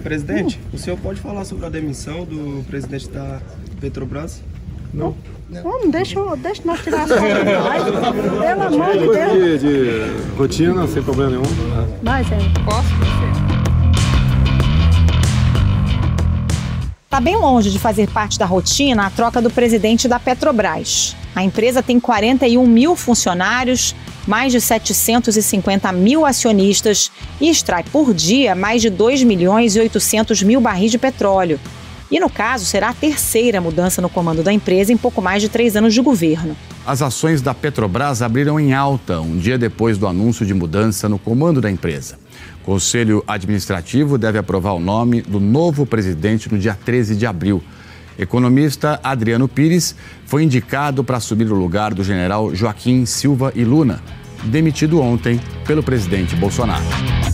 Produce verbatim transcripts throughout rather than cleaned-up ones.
Presidente, hum. o senhor pode falar sobre a demissão do presidente da Petrobras? Não. Não, não deixa, deixa nós tirar as fotos. Pelo amor de Deus. De, de rotina, sem problema nenhum. Mas é. Posso? Está bem longe de fazer parte da rotina a troca do presidente da Petrobras. A empresa tem quarenta e um mil funcionários, mais de setecentos e cinquenta mil acionistas e extrai por dia mais de dois milhões e oitocentos mil barris de petróleo. E, no caso, será a terceira mudança no comando da empresa em pouco mais de três anos de governo. As ações da Petrobras abriram em alta um dia depois do anúncio de mudança no comando da empresa. O Conselho Administrativo deve aprovar o nome do novo presidente no dia treze de abril. Economista Adriano Pires foi indicado para assumir o lugar do general Joaquim Silva e Luna, demitido ontem pelo presidente Bolsonaro.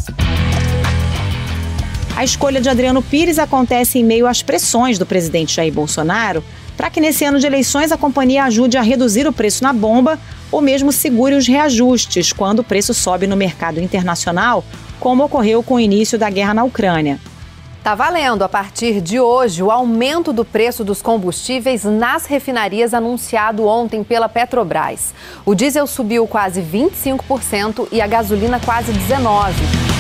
A escolha de Adriano Pires acontece em meio às pressões do presidente Jair Bolsonaro para que nesse ano de eleições a companhia ajude a reduzir o preço na bomba ou mesmo segure os reajustes quando o preço sobe no mercado internacional, como ocorreu com o início da guerra na Ucrânia. Tá valendo, a partir de hoje, o aumento do preço dos combustíveis nas refinarias anunciado ontem pela Petrobras. O diesel subiu quase vinte e cinco por cento e a gasolina quase dezenove por cento.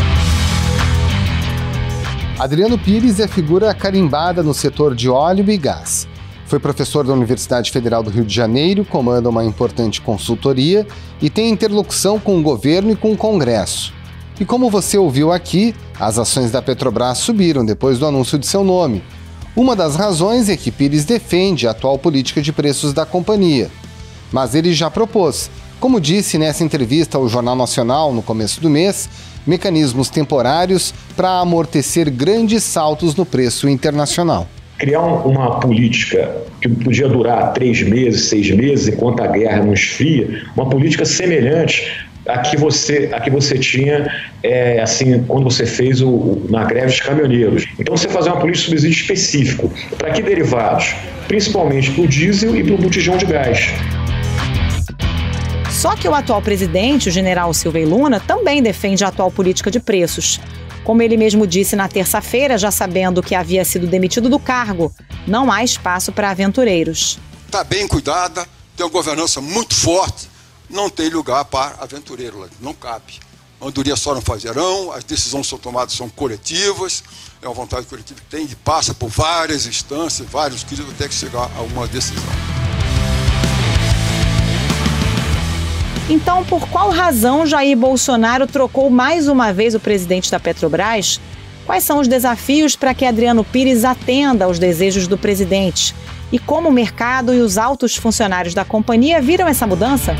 Adriano Pires é figura carimbada no setor de óleo e gás. Foi professor da Universidade Federal do Rio de Janeiro, comanda uma importante consultoria e tem interlocução com o governo e com o Congresso. E como você ouviu aqui, as ações da Petrobras subiram depois do anúncio de seu nome. Uma das razões é que Pires defende a atual política de preços da companhia. Mas ele já propôs, como disse nessa entrevista ao Jornal Nacional no começo do mês, mecanismos temporários para amortecer grandes saltos no preço internacional. Criar uma política que podia durar três meses, seis meses, enquanto a guerra não esfria, uma política semelhante à que você, a que você tinha é, assim, quando você fez o, o, na greve dos caminhoneiros. Então você fazer uma política de subsídio específico. Para que derivados? Principalmente para o diesel e para o botijão de gás. Só que o atual presidente, o general Silva e Luna, também defende a atual política de preços. Como ele mesmo disse na terça-feira, já sabendo que havia sido demitido do cargo, não há espaço para aventureiros. Está bem cuidada, tem uma governança muito forte, não tem lugar para aventureiro, não cabe. A andorinha só não fazerão, as decisões são tomadas, são coletivas, é uma vontade coletiva que tem e passa por várias instâncias, vários crises até que chegar a uma decisão. Então, por qual razão Jair Bolsonaro trocou mais uma vez o presidente da Petrobras? Quais são os desafios para que Adriano Pires atenda aos desejos do presidente? E como o mercado e os altos funcionários da companhia viram essa mudança?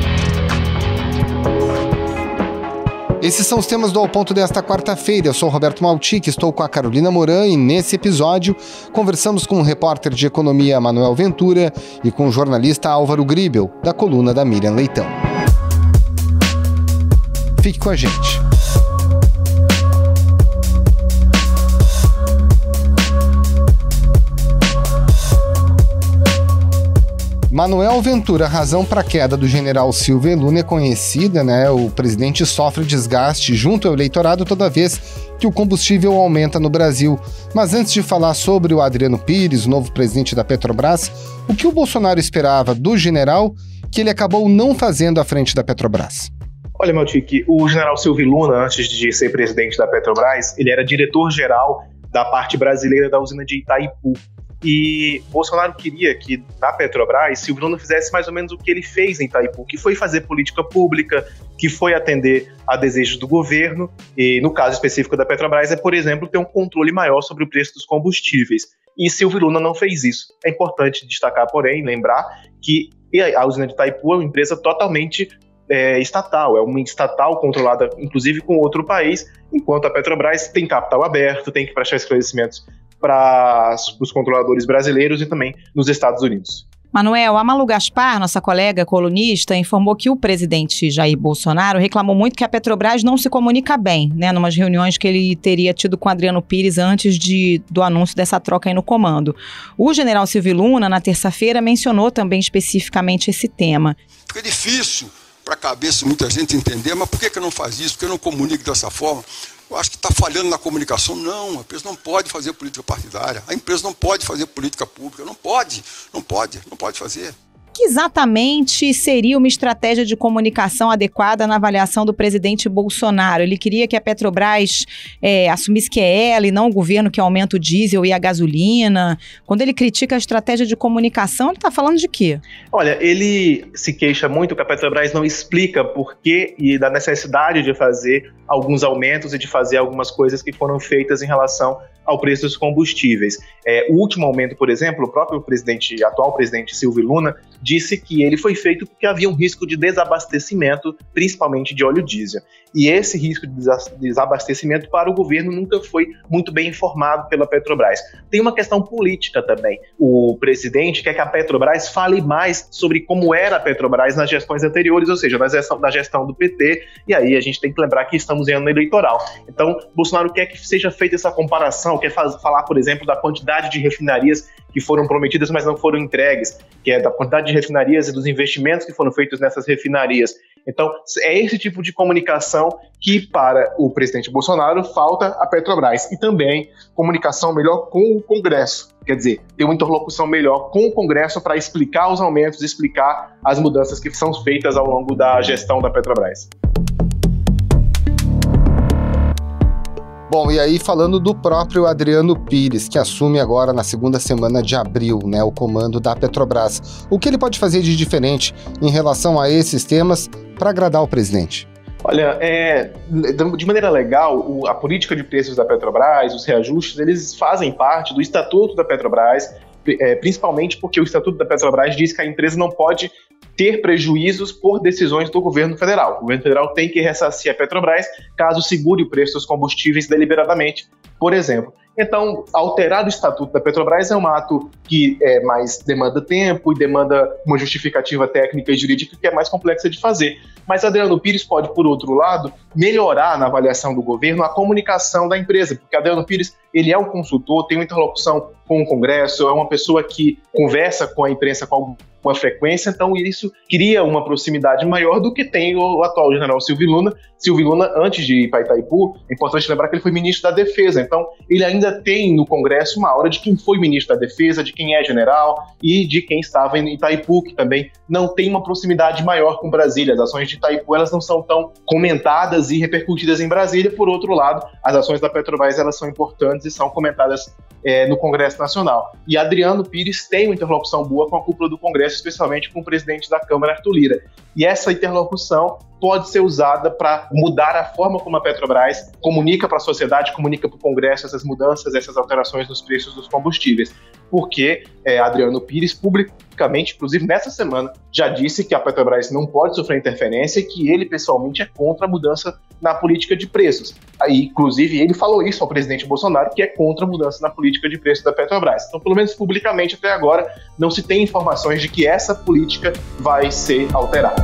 Esses são os temas do Ao Ponto desta quarta-feira. Eu sou o Roberto Maltic, estou com a Carolina Moran e nesse episódio conversamos com o repórter de economia Manuel Ventura e com o jornalista Álvaro Gribel, da coluna da Miriam Leitão. Fique com a gente. Manuel Ventura, a razão para a queda do general Silva e Luna é conhecida, né? O presidente sofre desgaste junto ao eleitorado toda vez que o combustível aumenta no Brasil. Mas antes de falar sobre o Adriano Pires, o novo presidente da Petrobras, o que o Bolsonaro esperava do general que ele acabou não fazendo à frente da Petrobras? Olha, Maltic, o general Silva e Luna, antes de ser presidente da Petrobras, ele era diretor-geral da parte brasileira da usina de Itaipu. E Bolsonaro queria que, na Petrobras, Silva e Luna fizesse mais ou menos o que ele fez em Itaipu, que foi fazer política pública, que foi atender a desejos do governo. E, no caso específico da Petrobras, é, por exemplo, ter um controle maior sobre o preço dos combustíveis. E Silva e Luna não fez isso. É importante destacar, porém, lembrar que a usina de Itaipu é uma empresa totalmente é, estatal, é uma estatal controlada, inclusive, com outro país, enquanto a Petrobras tem capital aberto, tem que prestar esclarecimentos para os controladores brasileiros e também nos Estados Unidos. Manuel, a Malu Gaspar, nossa colega colunista, informou que o presidente Jair Bolsonaro reclamou muito que a Petrobras não se comunica bem, né, numas reuniões que ele teria tido com Adriano Pires antes de, do anúncio dessa troca aí no comando. O general Silva e Luna, na terça-feira, mencionou também especificamente esse tema. Fica difícil para a cabeça de muita gente entender, mas por que que não faz isso? Por que não comunica dessa forma? Eu acho que está falhando na comunicação. Não, a empresa não pode fazer política partidária. A empresa não pode fazer política pública. Não pode, não pode, não pode fazer. Que exatamente seria uma estratégia de comunicação adequada na avaliação do presidente Bolsonaro? Ele queria que a Petrobras é, assumisse que é ela e não o governo que aumenta o diesel e a gasolina. Quando ele critica a estratégia de comunicação, ele está falando de quê? Olha, ele se queixa muito que a Petrobras não explica por quê e da necessidade de fazer alguns aumentos e de fazer algumas coisas que foram feitas em relação ao preço dos combustíveis. É, o último aumento, por exemplo, o próprio presidente, atual presidente Silvio Luna, disse que ele foi feito porque havia um risco de desabastecimento, principalmente de óleo diesel. E esse risco de desabastecimento para o governo nunca foi muito bem informado pela Petrobras. Tem uma questão política também. O presidente quer que a Petrobras fale mais sobre como era a Petrobras nas gestões anteriores, ou seja, na gestão, na gestão do P T, e aí a gente tem que lembrar que estamos em ano eleitoral. Então, Bolsonaro quer que seja feita essa comparação, quer faz, falar, por exemplo, da quantidade de refinarias que foram prometidas, mas não foram entregues, que é da quantidade de refinarias e dos investimentos que foram feitos nessas refinarias. Então, é esse tipo de comunicação que, para o presidente Bolsonaro, falta a Petrobras. E também comunicação melhor com o Congresso. Quer dizer, ter uma interlocução melhor com o Congresso para explicar os aumentos, explicar as mudanças que são feitas ao longo da gestão da Petrobras. Bom, e aí falando do próprio Adriano Pires, que assume agora na segunda semana de abril, né, o comando da Petrobras. O que ele pode fazer de diferente em relação a esses temas para agradar o presidente? Olha, é, de maneira legal, a política de preços da Petrobras, os reajustes, eles fazem parte do Estatuto da Petrobras, principalmente porque o Estatuto da Petrobras diz que a empresa não pode ter prejuízos por decisões do governo federal. O governo federal tem que ressarcir a Petrobras caso segure o preço dos combustíveis deliberadamente, por exemplo. Então, alterar o Estatuto da Petrobras é um ato que é, mais demanda tempo e demanda uma justificativa técnica e jurídica que é mais complexa de fazer. Mas Adriano Pires pode, por outro lado, melhorar na avaliação do governo a comunicação da empresa, porque Adriano Pires ele é um consultor, tem uma interlocução com o Congresso, é uma pessoa que conversa com a imprensa com alguma frequência, então isso cria uma proximidade maior do que tem o atual general Silvio Luna. Silvio Luna, antes de ir para Itaipu, é importante lembrar que ele foi ministro da Defesa, então ele ainda tem no Congresso uma aura de quem foi ministro da Defesa, de quem é general e de quem estava em Itaipu, que também não tem uma proximidade maior com Brasília. As ações de Itaipu elas não são tão comentadas e repercutidas em Brasília. Por outro lado, as ações da Petrobras elas são importantes e são comentadas é, no Congresso Nacional. E Adriano Pires tem uma interlocução boa com a cúpula do Congresso, especialmente com o presidente da Câmara, Arthur Lira. E essa interlocução pode ser usada para mudar a forma como a Petrobras comunica para a sociedade, comunica para o Congresso essas mudanças, essas alterações nos preços dos combustíveis. Porque é, Adriano Pires, publicamente, inclusive nessa semana, já disse que a Petrobras não pode sofrer interferência e que ele, pessoalmente, é contra a mudança na política de preços. Aí, inclusive, ele falou isso ao presidente Bolsonaro, que é contra a mudança na política de preços da Petrobras. Então, pelo menos publicamente, até agora, não se tem informações de que essa política vai ser alterada.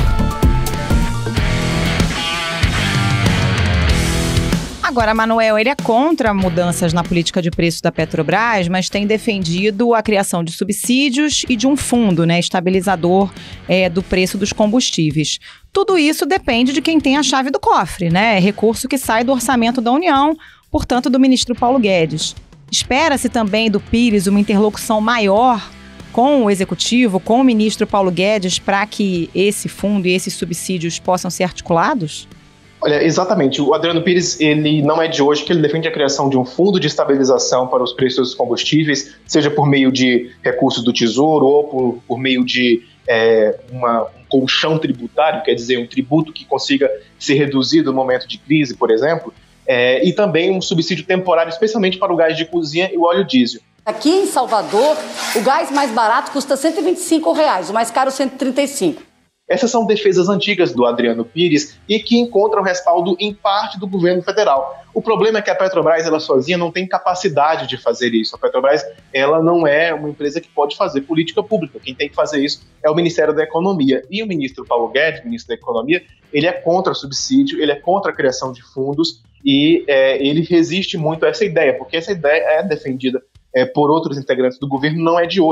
Agora, Manuel, ele é contra mudanças na política de preços da Petrobras, mas tem defendido a criação de subsídios e de um fundo, né, estabilizador é, do preço dos combustíveis. Tudo isso depende de quem tem a chave do cofre, né? É recurso que sai do orçamento da União, portanto, do ministro Paulo Guedes. Espera-se também do Pires uma interlocução maior com o executivo, com o ministro Paulo Guedes, para que esse fundo e esses subsídios possam ser articulados? Olha, exatamente. O Adriano Pires, ele não é de hoje que ele defende a criação de um fundo de estabilização para os preços dos combustíveis, seja por meio de recursos do Tesouro ou por, por meio de é, uma, um colchão tributário, quer dizer, um tributo que consiga ser reduzido no momento de crise, por exemplo, é, e também um subsídio temporário, especialmente para o gás de cozinha e o óleo diesel. Aqui em Salvador, o gás mais barato custa cento e vinte e cinco reais, o mais caro cento e trinta e cinco. Essas são defesas antigas do Adriano Pires e que encontram respaldo em parte do governo federal. O problema é que a Petrobras, ela sozinha, não tem capacidade de fazer isso. A Petrobras, ela não é uma empresa que pode fazer política pública. Quem tem que fazer isso é o Ministério da Economia. E o ministro Paulo Guedes, ministro da Economia, ele é contra subsídio, ele é contra a criação de fundos e é, ele resiste muito a essa ideia, porque essa ideia é defendida é, por outros integrantes do governo, não é de hoje.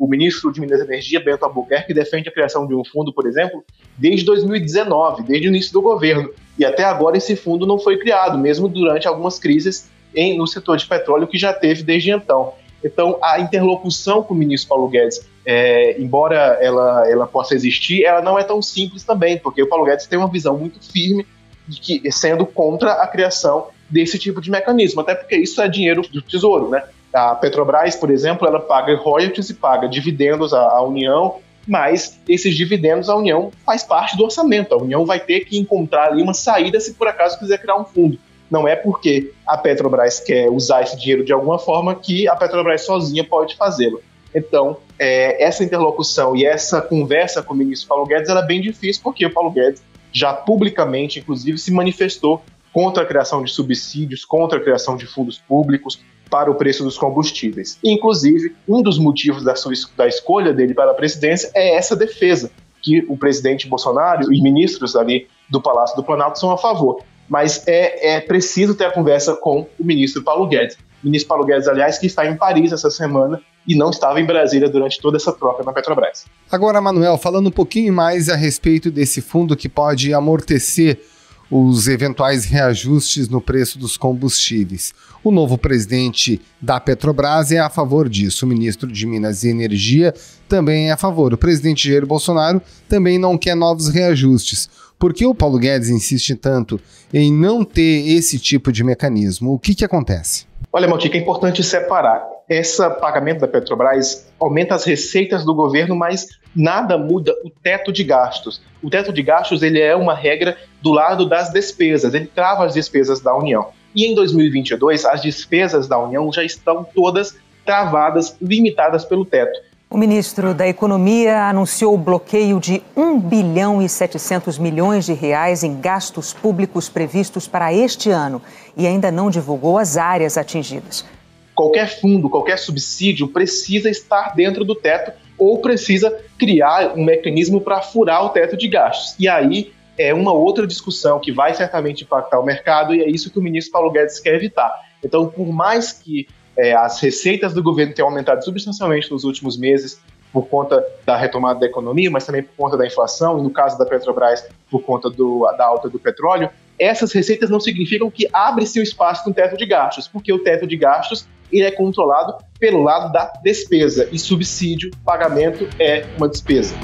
o ministro de Minas e Energia, Bento Albuquerque, defende a criação de um fundo, por exemplo, desde dois mil e dezenove, desde o início do governo. E até agora esse fundo não foi criado, mesmo durante algumas crises em, no setor de petróleo que já teve desde então. Então, a interlocução com o ministro Paulo Guedes, é, embora ela, ela possa existir, ela não é tão simples também, porque o Paulo Guedes tem uma visão muito firme de que, sendo contra a criação desse tipo de mecanismo, até porque isso é dinheiro do tesouro, né? A Petrobras, por exemplo, ela paga royalties e paga dividendos à, à União, mas esses dividendos a União faz parte do orçamento. A União vai ter que encontrar ali uma saída se por acaso quiser criar um fundo. Não é porque a Petrobras quer usar esse dinheiro de alguma forma que a Petrobras sozinha pode fazê-lo. Então, é, essa interlocução e essa conversa com o ministro Paulo Guedes era bem difícil, porque o Paulo Guedes já publicamente, inclusive, se manifestou contra a criação de subsídios, contra a criação de fundos públicos para o preço dos combustíveis. Inclusive, um dos motivos da, sua, da escolha dele para a presidência é essa defesa, que o presidente Bolsonaro e ministros ali do Palácio do Planalto são a favor. Mas é, é preciso ter a conversa com o ministro Paulo Guedes. O ministro Paulo Guedes, aliás, que está em Paris essa semana e não estava em Brasília durante toda essa troca na Petrobras. Agora, Manuel, falando um pouquinho mais a respeito desse fundo que pode amortecer os eventuais reajustes no preço dos combustíveis. O novo presidente da Petrobras é a favor disso. O ministro de Minas e Energia também é a favor. O presidente Jair Bolsonaro também não quer novos reajustes. Por que o Paulo Guedes insiste tanto em não ter esse tipo de mecanismo? O que, que acontece? Olha, Maltica, é importante separar. Esse pagamento da Petrobras aumenta as receitas do governo, mas nada muda o teto de gastos. O teto de gastos ele é uma regra do lado das despesas, ele trava as despesas da União. E em dois mil e vinte e dois, as despesas da União já estão todas travadas, limitadas pelo teto. O ministro da Economia anunciou o bloqueio de um bilhão e setecentos milhões de reais em gastos públicos previstos para este ano e ainda não divulgou as áreas atingidas. Qualquer fundo, qualquer subsídio precisa estar dentro do teto ou precisa criar um mecanismo para furar o teto de gastos. E aí é uma outra discussão que vai certamente impactar o mercado e é isso que o ministro Paulo Guedes quer evitar. Então, por mais que é, as receitas do governo tenham aumentado substancialmente nos últimos meses por conta da retomada da economia, mas também por conta da inflação e, no caso da Petrobras, por conta do, da alta do petróleo, essas receitas não significam que abre-se o espaço no teto de gastos, porque o teto de gastos ele é controlado pelo lado da despesa, e subsídio, pagamento é uma despesa.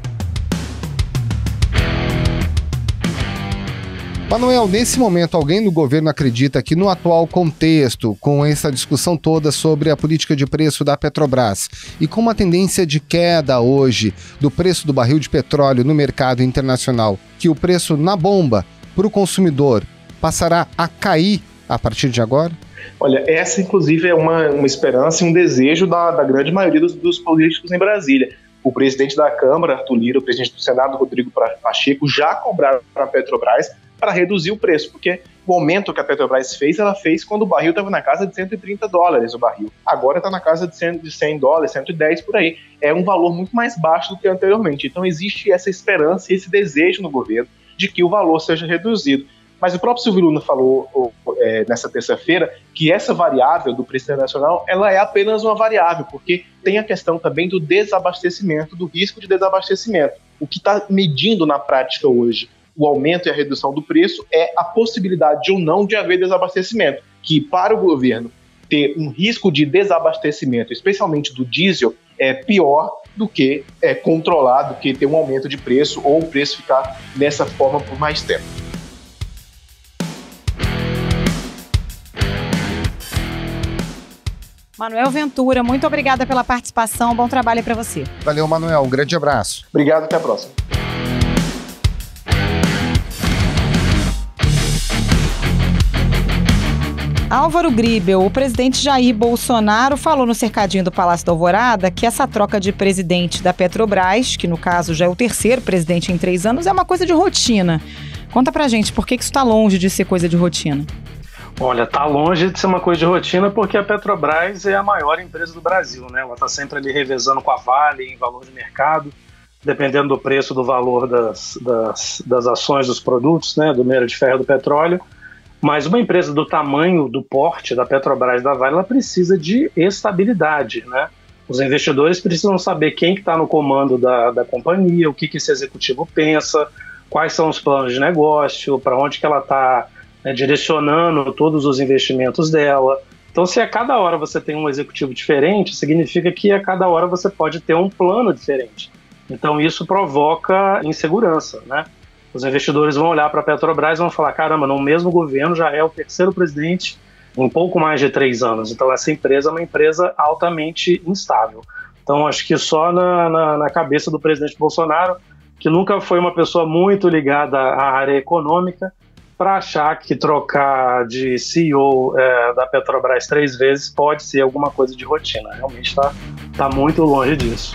Manuel, nesse momento, alguém do governo acredita que no atual contexto, com essa discussão toda sobre a política de preço da Petrobras e com uma tendência de queda hoje do preço do barril de petróleo no mercado internacional, que o preço na bomba para o consumidor passará a cair a partir de agora? Olha, essa inclusive é uma, uma esperança e um desejo da, da grande maioria dos, dos políticos em Brasília. O presidente da Câmara, Arthur Lira, o presidente do Senado, Rodrigo Pacheco, já cobraram para a Petrobras para reduzir o preço, porque o aumento que a Petrobras fez, ela fez quando o barril estava na casa de cento e trinta dólares o barril. Agora está na casa de cem dólares, cento e dez por aí. É um valor muito mais baixo do que anteriormente. Então existe essa esperança e esse desejo no governo de que o valor seja reduzido. Mas o próprio Silvio Luna falou é, nessa terça-feira que essa variável do preço internacional ela é apenas uma variável, porque tem a questão também do desabastecimento, do risco de desabastecimento. O que está medindo na prática hoje o aumento e a redução do preço é a possibilidade ou não de haver desabastecimento, que para o governo ter um risco de desabastecimento, especialmente do diesel, é pior do que é, controlar, do que ter um aumento de preço ou o preço ficar dessa forma por mais tempo. Manuel Ventura, muito obrigada pela participação, bom trabalho para você. Valeu, Manuel, um grande abraço. Obrigado, até a próxima. Álvaro Gribel, o presidente Jair Bolsonaro falou no cercadinho do Palácio da Alvorada que essa troca de presidente da Petrobras, que no caso já é o terceiro presidente em três anos, é uma coisa de rotina. Conta pra gente, por que isso está longe de ser coisa de rotina? Olha, tá longe de ser uma coisa de rotina porque a Petrobras é a maior empresa do Brasil, né? Ela tá sempre ali revezando com a Vale em valor de mercado, dependendo do preço do valor das, das, das ações dos produtos, né? Do minério de ferro e do petróleo. Mas uma empresa do tamanho, do porte da Petrobras e da Vale, ela precisa de estabilidade, né? Os investidores precisam saber quem que está no comando da, da companhia, o que, que esse executivo pensa, quais são os planos de negócio, para onde que ela está, né, direcionando todos os investimentos dela. Então, se a cada hora você tem um executivo diferente, significa que a cada hora você pode ter um plano diferente. Então, isso provoca insegurança, né? Os investidores vão olhar para a Petrobras e vão falar, caramba, no mesmo governo já é o terceiro presidente em pouco mais de três anos. Então, essa empresa é uma empresa altamente instável. Então, acho que só na, na, na cabeça do presidente Bolsonaro, que nunca foi uma pessoa muito ligada à área econômica, para achar que trocar de C E O é, da Petrobras três vezes pode ser alguma coisa de rotina. Realmente está tá muito longe disso.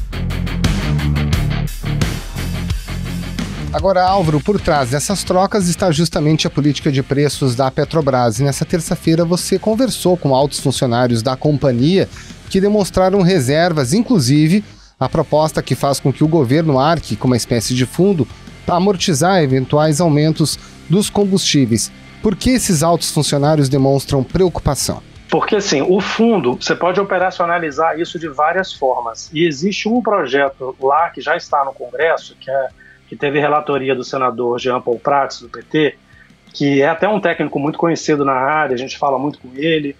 Agora, Álvaro, por trás dessas trocas está justamente a política de preços da Petrobras. E nessa terça-feira você conversou com altos funcionários da companhia que demonstraram reservas, inclusive a proposta que faz com que o governo arque com uma espécie de fundo para amortizar eventuais aumentos dos combustíveis. Por que esses altos funcionários demonstram preocupação? Porque, assim, o fundo, você pode operacionalizar isso de várias formas. E existe um projeto lá que já está no Congresso, que é que teve relatoria do senador Jean Paul Prats, do P T, que é até um técnico muito conhecido na área, a gente fala muito com ele,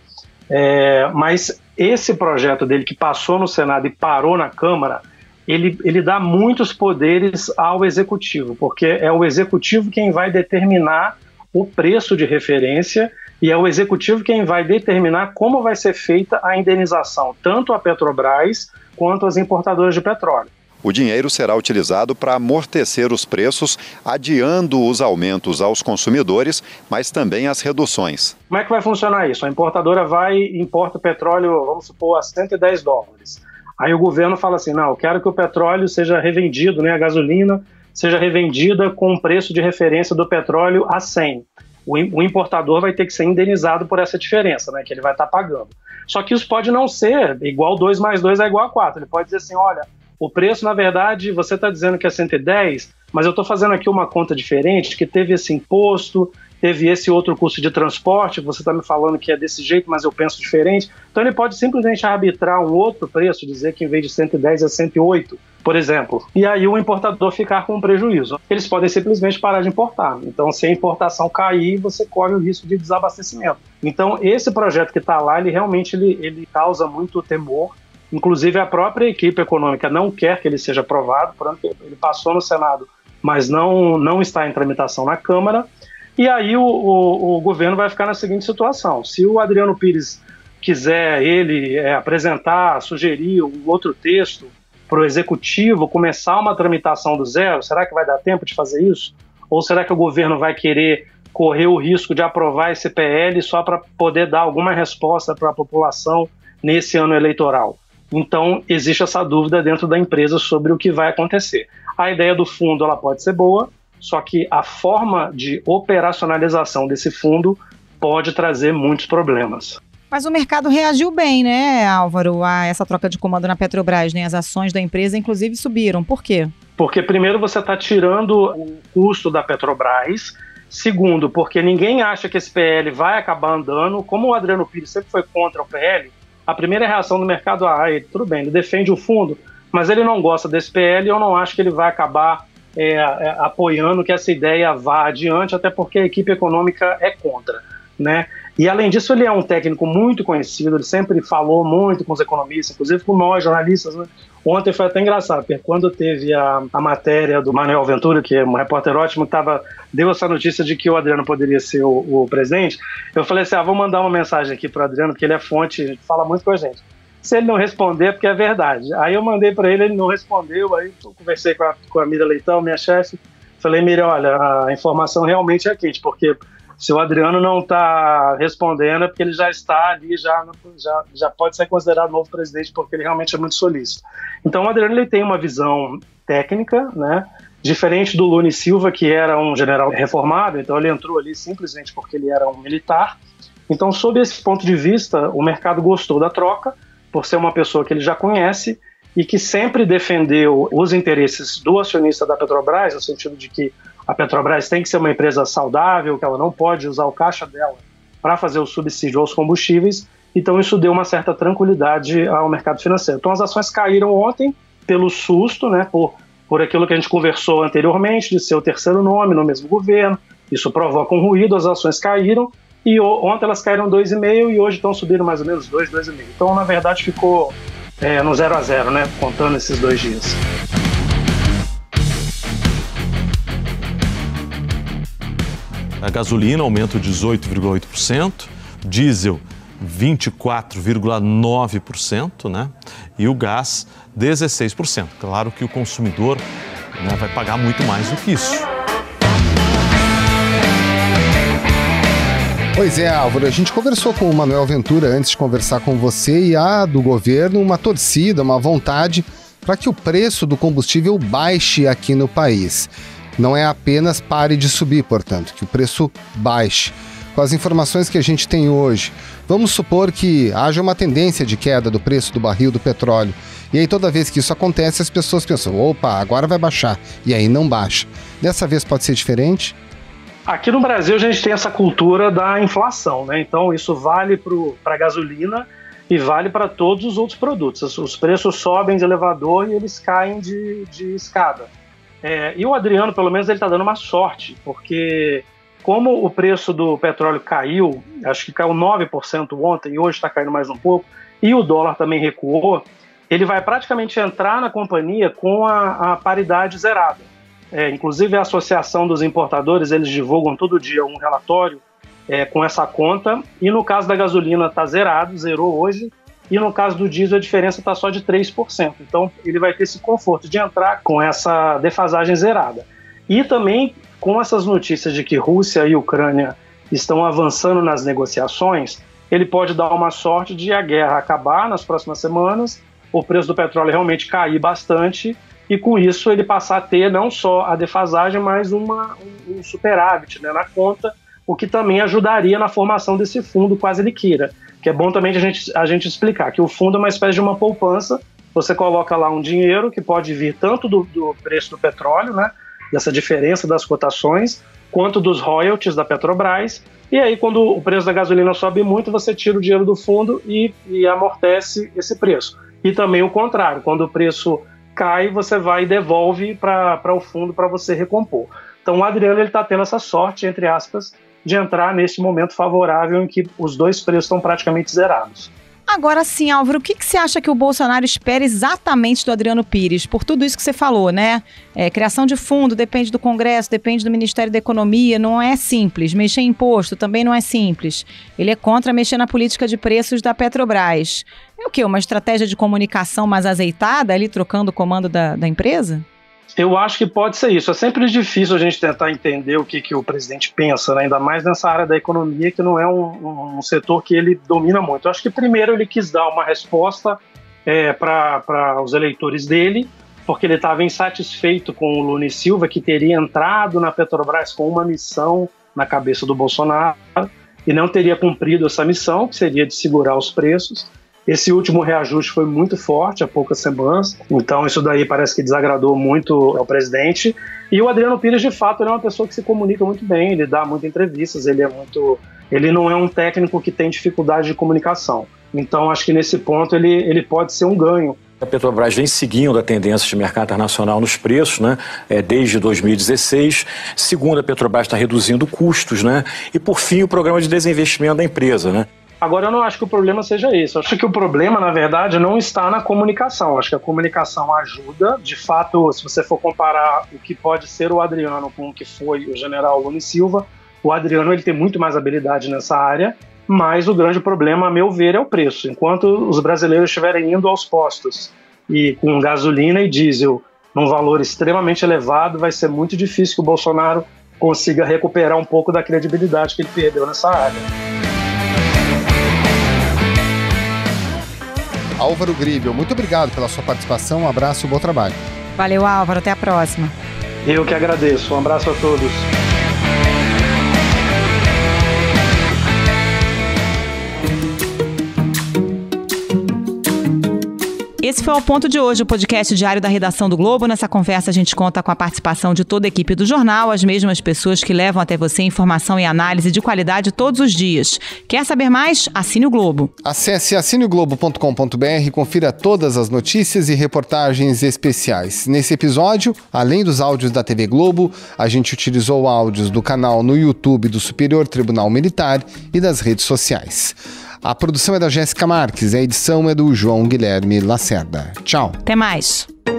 é, mas esse projeto dele que passou no Senado e parou na Câmara, ele, ele dá muitos poderes ao Executivo, porque é o Executivo quem vai determinar o preço de referência e é o Executivo quem vai determinar como vai ser feita a indenização, tanto a Petrobras quanto as importadoras de petróleo. O dinheiro será utilizado para amortecer os preços, adiando os aumentos aos consumidores, mas também as reduções. Como é que vai funcionar isso? A importadora vai e importa o petróleo, vamos supor, a cento e dez dólares. Aí o governo fala assim, não, eu quero que o petróleo seja revendido, né, a gasolina seja revendida com o preço de referência do petróleo a cem. O, o importador vai ter que ser indenizado por essa diferença, né, que ele vai estar pagando. Só que isso pode não ser igual dois mais dois é igual a quatro. Ele pode dizer assim, olha, o preço, na verdade, você está dizendo que é cento e dez, mas eu estou fazendo aqui uma conta diferente, que teve esse imposto, teve esse outro custo de transporte, você está me falando que é desse jeito, mas eu penso diferente. Então ele pode simplesmente arbitrar um outro preço, dizer que em vez de cento e dez é cento e oito, por exemplo. E aí o importador ficar com um prejuízo. Eles podem simplesmente parar de importar. Então, se a importação cair, você corre o risco de desabastecimento. Então, esse projeto que está lá, ele realmente ele, ele causa muito temor. Inclusive, a própria equipe econômica não quer que ele seja aprovado, portanto, ele passou no Senado, mas não, não está em tramitação na Câmara. E aí o, o, o governo vai ficar na seguinte situação. Se o Adriano Pires quiser ele é, apresentar, sugerir um outro texto para o Executivo começar uma tramitação do zero, será que vai dar tempo de fazer isso? Ou será que o governo vai querer correr o risco de aprovar esse P L só para poder dar alguma resposta para a população nesse ano eleitoral? Então, existe essa dúvida dentro da empresa sobre o que vai acontecer. A ideia do fundo ela pode ser boa, só que a forma de operacionalização desse fundo pode trazer muitos problemas. Mas o mercado reagiu bem, né, Álvaro, a essa troca de comando na Petrobras, né? As ações da empresa, inclusive, subiram. Por quê? Porque, primeiro, você está tirando o custo da Petrobras. Segundo, porque ninguém acha que esse P L vai acabar andando. Como o Adriano Pires sempre foi contra o P L, a primeira reação do mercado, ah, ele, tudo bem, ele defende o fundo, mas ele não gosta desse P L e eu não acho que ele vai acabar é, é, apoiando que essa ideia vá adiante, até porque a equipe econômica é contra, né? E além disso, ele é um técnico muito conhecido, ele sempre falou muito com os economistas, inclusive com nós, jornalistas, né? Ontem foi até engraçado, porque quando teve a, a matéria do Manuel Ventura, que é um repórter ótimo, que tava, deu essa notícia de que o Adriano poderia ser o, o presidente, eu falei assim, ah, vou mandar uma mensagem aqui para o Adriano, porque ele é fonte, fala muito com a gente. Se ele não responder, é porque é verdade. Aí eu mandei para ele, ele não respondeu, aí eu conversei com a, com a Miriam Leitão, minha chefe, falei, Miriam, olha, a informação realmente é quente, porque se o Adriano não está respondendo é porque ele já está ali, já, já, já pode ser considerado novo presidente, porque ele realmente é muito solícito. Então o Adriano ele tem uma visão técnica, né, diferente do Lune Silva, que era um general reformado, então ele entrou ali simplesmente porque ele era um militar. Então, sob esse ponto de vista, o mercado gostou da troca, por ser uma pessoa que ele já conhece e que sempre defendeu os interesses do acionista da Petrobras, no sentido de que a Petrobras tem que ser uma empresa saudável, que ela não pode usar o caixa dela para fazer o subsídio aos combustíveis, Então isso deu uma certa tranquilidade ao mercado financeiro. Então as ações caíram ontem pelo susto, né, por, por aquilo que a gente conversou anteriormente, de ser o terceiro nome no mesmo governo. Isso provoca um ruído, as ações caíram, e ontem elas caíram dois vírgula cinco por cento e hoje estão subindo mais ou menos dois, dois vírgula cinco por cento. Então, na verdade, ficou é, no zero a zero, né, contando esses dois dias. A gasolina aumenta dezoito vírgula oito por cento, diesel vinte e quatro vírgula nove por cento, né? E o gás dezesseis por cento. Claro que o consumidor, né, vai pagar muito mais do que isso. Pois é, Álvaro, a gente conversou com o Manuel Ventura antes de conversar com você e há do governo uma torcida, uma vontade para que o preço do combustível baixe aqui no país. Não é apenas pare de subir, portanto, que o preço baixe. Com as informações que a gente tem hoje, vamos supor que haja uma tendência de queda do preço do barril do petróleo. E aí toda vez que isso acontece, as pessoas pensam, opa, agora vai baixar. E aí não baixa. Dessa vez pode ser diferente? Aqui no Brasil a gente tem essa cultura da inflação, né? Então isso vale para a gasolina e vale para todos os outros produtos. Os preços sobem de elevador e eles caem de, de escada. É, e o Adriano, pelo menos, ele está dando uma sorte, porque como o preço do petróleo caiu, acho que caiu nove por cento ontem e hoje está caindo mais um pouco, e o dólar também recuou, ele vai praticamente entrar na companhia com a, a paridade zerada. É, inclusive a Associação dos Importadores, eles divulgam todo dia um relatório é, com essa conta, e no caso da gasolina está zerado, zerou hoje, e no caso do diesel a diferença está só de três por cento. Então ele vai ter esse conforto de entrar com essa defasagem zerada. E também com essas notícias de que Rússia e Ucrânia estão avançando nas negociações, ele pode dar uma sorte de a guerra acabar nas próximas semanas, o preço do petróleo realmente cair bastante, e com isso ele passar a ter não só a defasagem, mas uma, um superávit, né, na conta, o que também ajudaria na formação desse fundo quase liquida. Que é bom também a gente, a gente explicar que o fundo é uma espécie de uma poupança, você coloca lá um dinheiro que pode vir tanto do, do preço do petróleo, né, dessa diferença das cotações, quanto dos royalties da Petrobras, e aí quando o preço da gasolina sobe muito, você tira o dinheiro do fundo e, e amortece esse preço. E também o contrário, quando o preço cai, você vai e devolve para o fundo para você recompor. Então o Adriano está tendo essa sorte, entre aspas, de entrar nesse momento favorável em que os dois preços estão praticamente zerados. Agora sim, Álvaro, o que, que você acha que o Bolsonaro espera exatamente do Adriano Pires? Por tudo isso que você falou, né? É, criação de fundo depende do Congresso, depende do Ministério da Economia, não é simples. Mexer em imposto também não é simples. Ele é contra mexer na política de preços da Petrobras. É o quê? Uma estratégia de comunicação mais azeitada, ali trocando o comando da, da empresa? Eu acho que pode ser isso. É sempre difícil a gente tentar entender o que, que o presidente pensa, né? Ainda mais nessa área da economia, que não é um, um setor que ele domina muito. Eu acho que primeiro ele quis dar uma resposta é, para os eleitores dele, porque ele estava insatisfeito com o Lula e Silva, que teria entrado na Petrobras com uma missão na cabeça do Bolsonaro e não teria cumprido essa missão, que seria de segurar os preços. Esse último reajuste foi muito forte, há poucas semanas, então isso daí parece que desagradou muito ao presidente. E o Adriano Pires, de fato, ele é uma pessoa que se comunica muito bem, ele dá muitas entrevistas, ele é muito, ele não é um técnico que tem dificuldade de comunicação. Então acho que nesse ponto ele, ele pode ser um ganho. A Petrobras vem seguindo a tendência de mercado internacional nos preços, né, é, desde dois mil e dezesseis. Segundo, a Petrobras está reduzindo custos, né, e por fim o programa de desinvestimento da empresa, né. Agora, eu não acho que o problema seja esse. Eu acho que o problema, na verdade, não está na comunicação. Eu acho que a comunicação ajuda. De fato, se você for comparar o que pode ser o Adriano com o que foi o general Lula e Silva, o Adriano ele tem muito mais habilidade nessa área, mas o grande problema, a meu ver, é o preço. Enquanto os brasileiros estiverem indo aos postos e com gasolina e diesel num valor extremamente elevado, vai ser muito difícil que o Bolsonaro consiga recuperar um pouco da credibilidade que ele perdeu nessa área. Álvaro Gribel, muito obrigado pela sua participação, um abraço e um bom trabalho. Valeu, Álvaro, até a próxima. Eu que agradeço, um abraço a todos. Esse esse foi o Ponto de hoje, o podcast diário da redação do Globo. Nessa conversa a gente conta com a participação de toda a equipe do jornal, as mesmas pessoas que levam até você informação e análise de qualidade todos os dias. Quer saber mais? Assine o Globo. Acesse assine o globo ponto com ponto b r e confira todas as notícias e reportagens especiais. Nesse episódio, além dos áudios da T V Globo, a gente utilizou áudios do canal no YouTube do Superior Tribunal Militar e das redes sociais. A produção é da Jéssica Marques, a edição é do João Guilherme Lacerda. Tchau. Até mais.